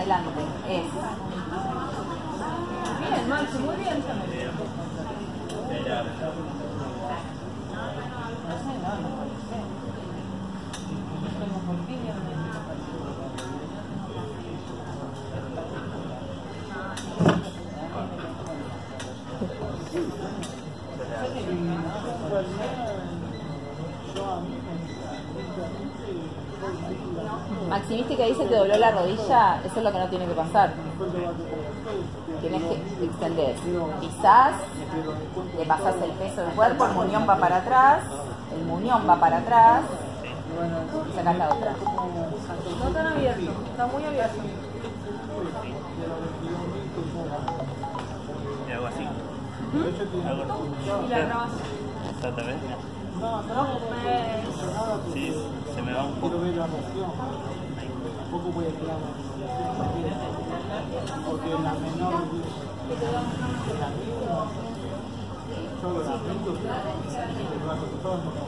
adelante. Es. Bien, Maxi, muy bien. Maxi, ¿viste que ahí se te dobló la rodilla? Eso es lo que no tiene que pasar. Tienes que extender. Pisás, le pasás el peso del cuerpo, el muñón va para atrás, el muñón va para atrás y sacás la otra. No tan abierto, está muy abierto. Y hago así. Y la grabas. Exactamente. No, Sí, se me va un poco. Tampoco voy a quedar porque la menor solo la